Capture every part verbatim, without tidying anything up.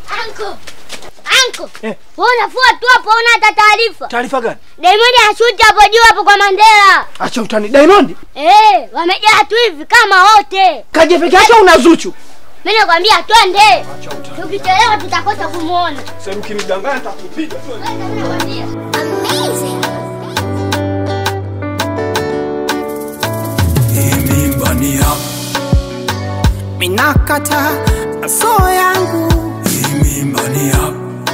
Anko. Anko. Eh. Wewe unafua tu hapo una hata taarifa. Taarifa gani? Diamond anashuti hapo juu hapo kwa Mandela. Acha utani. Diamond? Eh, wamejaa tu hivi kama wote. Kaje peke yake una Zuchu? Mimi nakwambia twende. Tukichelewa tutakosa kumuona. Sasa ukinidanganya nitakupiga tu. Mimi nakwambia. Amazing. Mimba minakata aso yangu. Mimba ni hapa.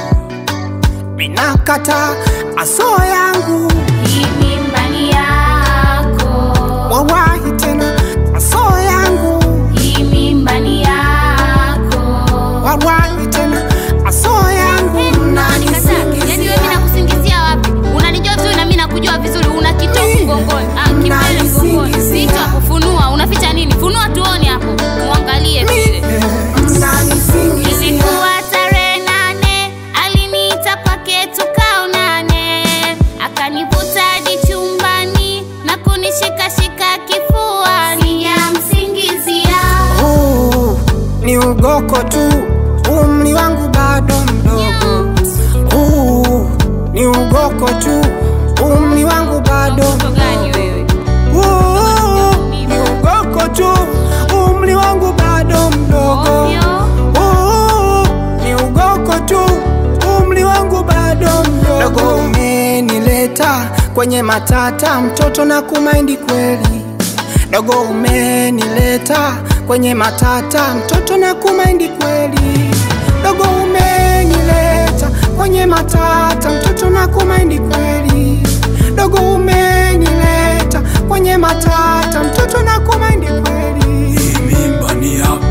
Minakata aso yangu. Mimba ni yako. Wawahi tena aso yangu. Mimba ni yako. Wawahi tena aso yangu. Nani sasa? Yaani wewe mimi nakusingizia wapi? Unanijua vizuri na mimi nakujua vizuri. Una kitofu mgongoni. Ah, kipele mgongoni. Sita kufunua. Unaficha nini? Funua tuone hapo. Muangalie vile. Ilikuwa tarehe nane, aliniita kwake tukaonane. Akanivuta hadi chumbani na kunishika shika kifuani. Sijamsingizia. Oh, ni ugoko tu. Umri wangu bado mdogo. Oh, ni ugoko tu. Umri wangu bado gani wewe? Oh, ni ugoko tu. Umri wangu bado mdogo. Oh, ni ugoko tu. Umri wangu bado mdogo. Umenileta kwenye matata, mtoto na kumaindi kweli. Dogo umenileta kwenye matata, mtoto na kumaindi kweli. Dogo umenileta kwenye matata, mtoto na kumaindi kweli. Dogo umenileta kwenye matata, mtoto na kumaindi kweli. Mimba ni hapa.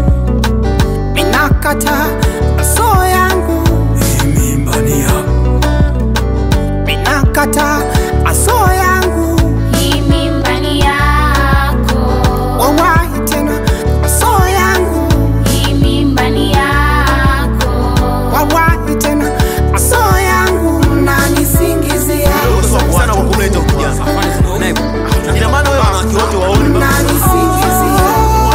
Minakata aso yangu. Mimba ni hapa. Minakata aso yangu. Mimba ni yako. Wawahi tena aso yangu. Mimba ni yako. Wawahi tena aso yangu. Nanisingizia. Sana kwa kumleta kijana. Ina maana wewe wanawake wote waone baba. Nanisingizia.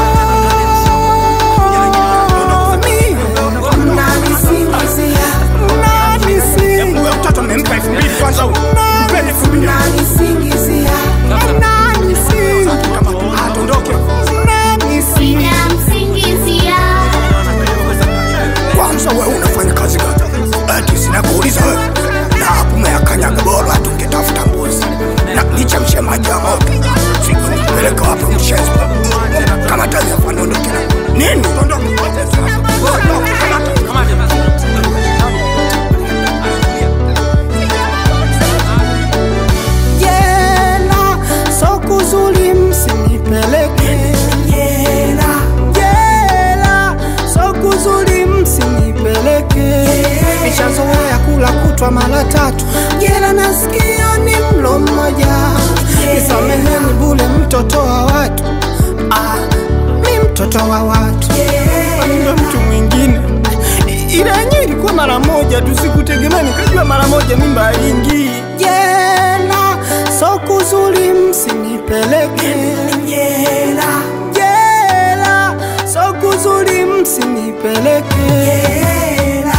Nanisingizia. Nanisingizia. Wewe mtoto mmempa elfu mbili kwanza huyo. Mpeni elfu mbili. Nanisingizia. Nanisingizia. Kama atondoke. Nanisingizia. Sijamsingizia. Kwanza wewe unafanya kazi gani? Ati sina kuuliza wewe. Na hapo umeakanyaga bora tungetafuta mbuzi. Na nichemshe maji ya moto. Siku nipeleka wapi mchezo? Kama tani hapa nondoke na. Nini? Ondoka. Jela, soko zuri msinipeleke. Jela, jela, soko zuri msinipeleke. Nishazoea kula kutwa mara tatu. Jela nasikia ni mlo mmoja. Nisameheni bule mtoto wa watu. Ah, mi mtoto wa watu. Ndio mtu mwingine. Ila yenyewe ilikuwa mara moja tu, sikutegemea nikajua mara moja mimba haingii. Jela, soko zuri msinipeleke. Jela, jela, soko zuri msinipeleke. Jela.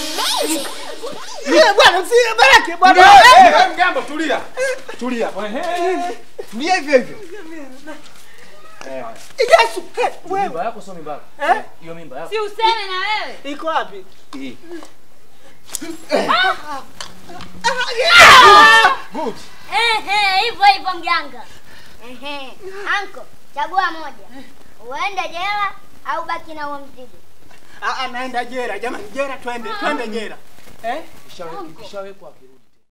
Eh bwana msie baraka bwana. Eh mgambo tulia. Tulia. Tulia hivyo hivyo. Eh. Yesu, wewe Mimba yako sio mimba yako. Eh? Hiyo mimba yako. Si useme na wewe. iko wapi? Hii. Good. Eh eh, hivyo hivyo mganga. Eh. Anko, chagua moja. Uende jela au baki na huo mzigo. Ah, anaenda jela. Jamani jela twende, twende jela. Eh? Ishawekwa akirudi.